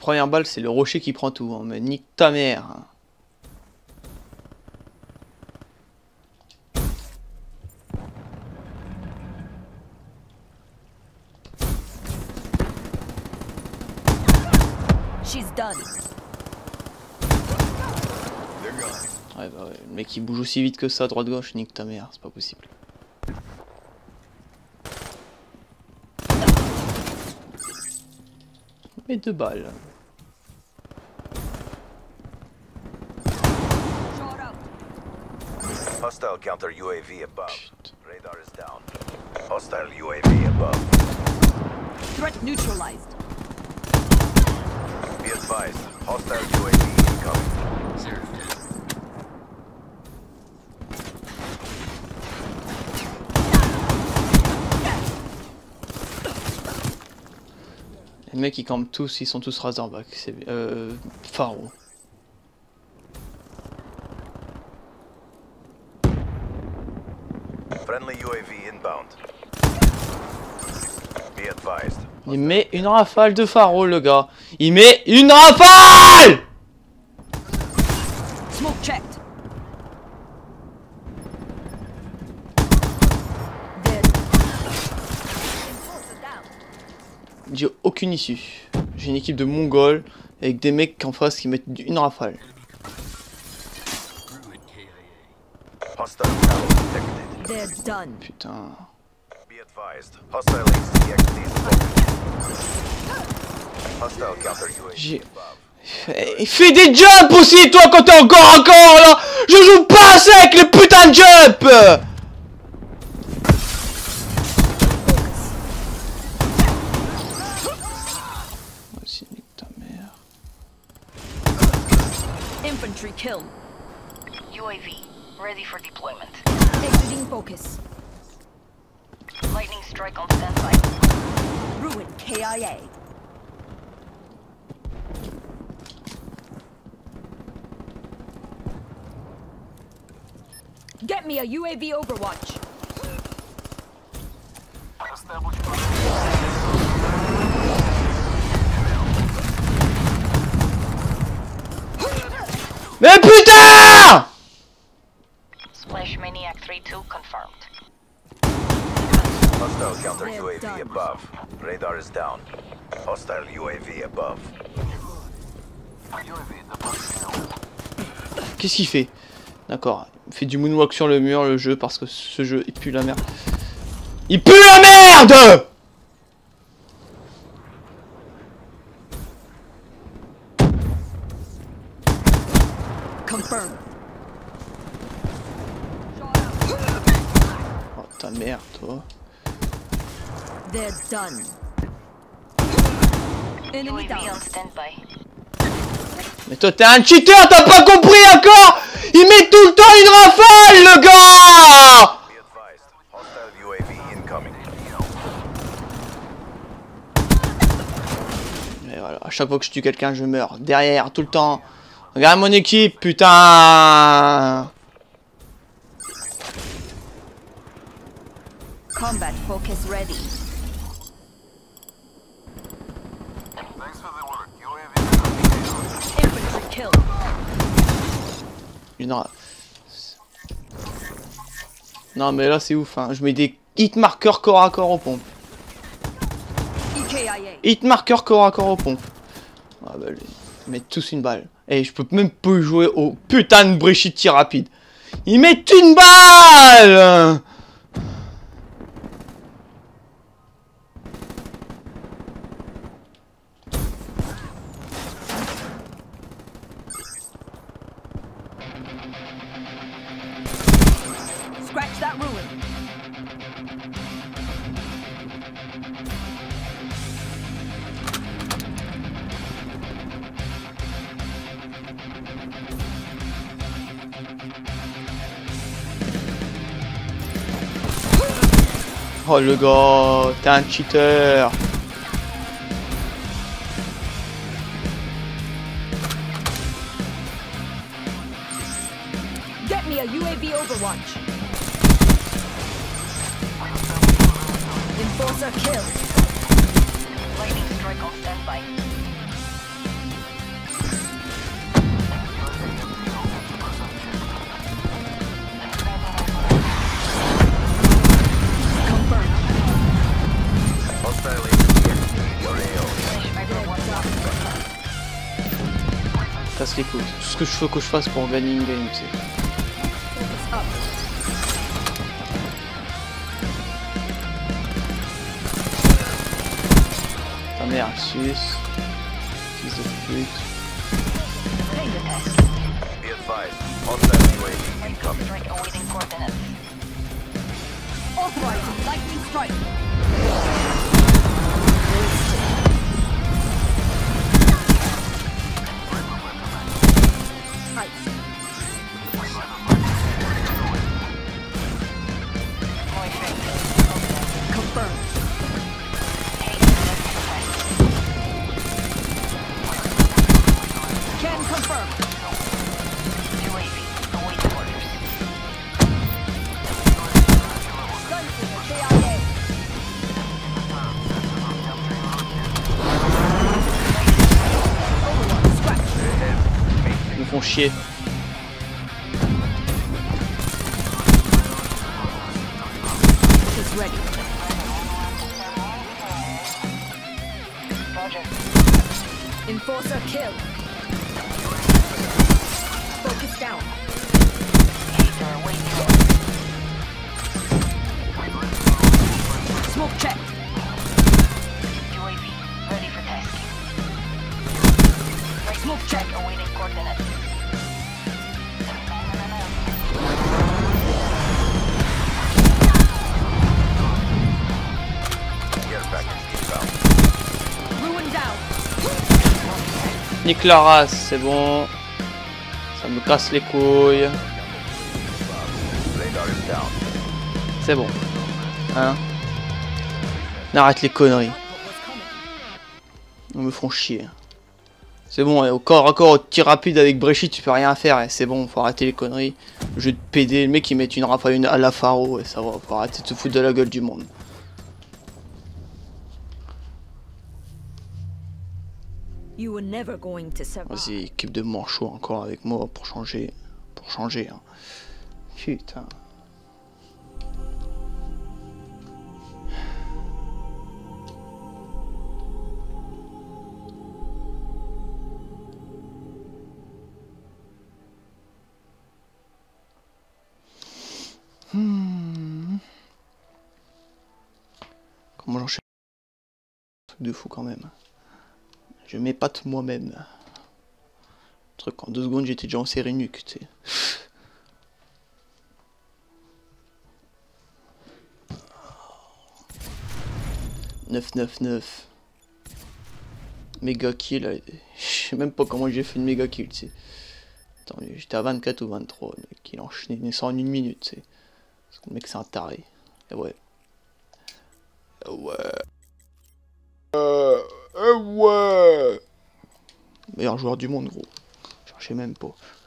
première balle, c'est le rocher qui prend tout. Hein, mais nique ta mère. Hein. She's done. Ouais, bah ouais, le mec il bouge aussi vite que ça, droite-gauche, nique ta mère, c'est pas possible. Et 2 balles. Hostile counter UAV above. Radar is down. Hostile UAV above. Threat neutralized. Be advised. Hostile UAV incoming. Les mecs ils campent tous, ils sont tous Razorback, c'est Pharo. Friendly UAV inbound. Be advised. Il met une rafale de Pharo le gars. Il met une rafale! Smoke checked. Dead. J'ai aucune issue. J'ai une équipe de Mongols avec des mecs en face qui mettent une rafale. Hostile counter detected. They're done. Putain. Be advised. Hostile HCXD spotted. Hostile counter UAV J'ai... above. Fais des jumps aussi toi quand t'es encore là. Je joue pas assez avec les putains de jumps. Vas-y, nique ta mère. Infantry kill. UAV, ready for deployment. Exiting focus. Lightning strike on standby. Ruin KIA. Get me a UAV overwatch. Mais putain! Splash Maniac 3-2 confirmed. Hostile counter They're UAV done. above. Radar is down. Hostile UAV above. Qu'est-ce qu'il fait? D'accord, il fait du moonwalk sur le mur, le jeu, parce que ce jeu, il pue la merde. Il pue la merde! Confirm. Oh ta mère, toi. They're done. Enemy UAV down. on standby. Mais toi t'es un cheater, t'as pas compris encore? Il met tout le temps une rafale, le gars! Be advised. Hostile UAV incoming. Et voilà, à chaque fois que je tue quelqu'un, je meurs. Derrière, tout le temps. Regarde mon équipe, putain! Combat focus ready. Infantry kill. Non mais là c'est ouf, hein. Je mets des hit marqueurs corps à corps aux pompes. EKIA. Hit marqueur corps à corps aux pompes. Ah bah ils mettent tous une balle. Et je peux même pas jouer au putain de Brigitte rapide. Ils mettent une balle! Scratch that ruin. Oh le gars, t'es un cheater. Get me a UAV overwatch. Enforcer kill. Lightning strike on standby. casse les couilles. Tout ce que je veux que je fasse pour gagner une game, c'est. Focus up. Ta mère, Suisse. Fils de pute. Take the test. Be advised. Hostile UAV Lightning incoming. strike awaiting coordinates. Authorizing lightning strike. Ice. No effect. Confirmed. Take the test. Can confirm. UAV awaiting orders. Gunslinger KIA. Overwatch scratch. Ils me font chier. Is ready. Roger. Enforcer kill. Focus down. Hater awaiting orders. Smoke check. UAV ready for tasking. Smoke check. Awaiting coordinates. Care package inbound. Ruin down. Nique la race, c'est bon. Ça me casse les couilles. Radar is down. C'est bon. Hein? On arrête les conneries. Ils me font chier. C'est bon, au corps à corps, au tir rapide avec Bréchy, tu peux rien faire. Et c'est bon, faut arrêter les conneries. Le jeu de PD, le mec il met une rafale à la Faro, et ça va, faut arrêter de se foutre de la gueule du monde. You were never going to survive. Vas-y, équipe de manchots encore avec moi pour changer. Pour changer. Hein. Putain. Comment j'enchaîne? Truc de fou quand même. Je m'épate moi-même. Truc en 2 secondes j'étais déjà en série nuque, tu sais. « 999. Méga kill. Je sais même pas comment j'ai fait une méga kill, tu sais. Attends, j'étais à 24 ou 23. Le mec il a enchaîné ça en 1 minute, tu sais. Parce que le mec c'est un taré. Et ouais. Ouais. Ouais. Meilleur joueur du monde, gros. Cherchez même pas.